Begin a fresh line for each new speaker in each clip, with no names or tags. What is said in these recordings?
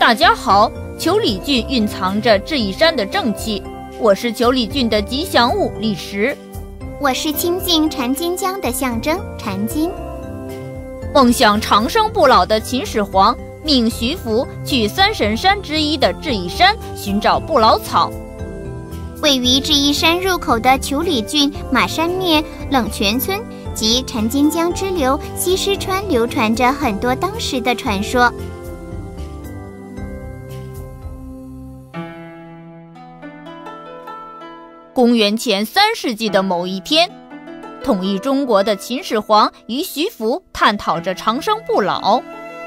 大家好，九里郡蕴藏着智异山的正气，我是九里郡的吉祥物李石。
我是亲近禅金江的象征禅金。
梦想长生不老的秦始皇命徐福去三神山之一的智异山寻找不老草。
位于智异山入口的九里郡马山面冷泉村及禅金江支流西施川流传着很多当时的传说。
公元前3世纪的某一天，统一中国的秦始皇与徐福探讨着长生不老。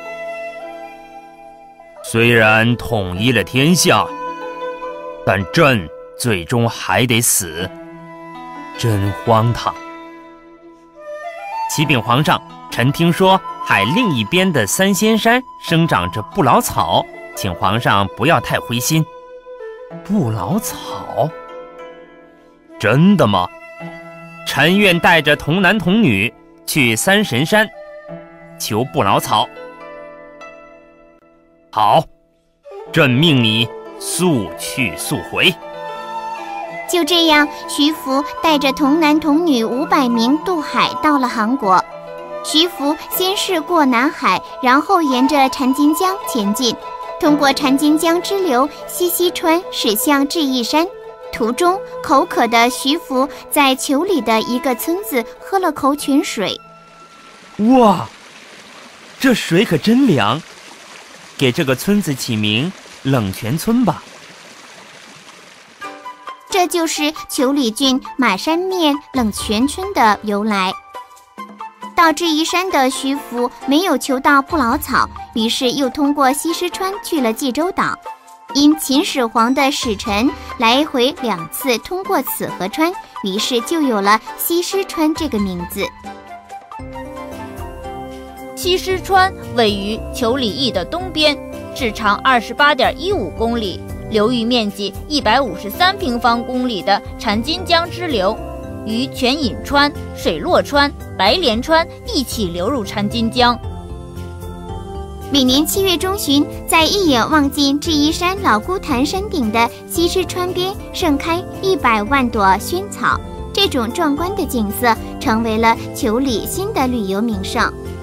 虽然统一了天下，但朕最终还得死，真荒唐。启禀皇上，臣听说海另一边的三仙山生长着不老草，请皇上不要太灰心。不老草？真的吗？臣愿带着童男童女去三神山求不老草。好，朕命你速去速回。
就这样，徐福带着童男童女500名渡海到了韩国。徐福先是过南海，然后沿着禅金江前进，通过禅金江支流西溪川驶向智异山。途中口渴的徐福在球里的一个村子喝了口泉水。
哇，这水可真凉，给这个村子起名冷泉村吧。
这就是九里郡马山面冷泉村的由来。到智异山的徐福没有求到不老草，于是又通过西施川去了济州岛。因秦始皇的使臣来回2次通过此河川，于是就有了西施川这个名字。
西施川位于九里驿的东边，是长28.15公里，流域面积153平方公里的禅金江支流，与泉隐川、水洛川、白莲川一起流入禅金江。
每年7月中旬，在一眼望尽智异山老姑潭山顶的西施川边盛开100万朵萱草，这种壮观的景色成为了九里新的旅游名胜。